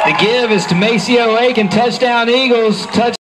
The give is to Maceo Aiken. Touchdown Eagles.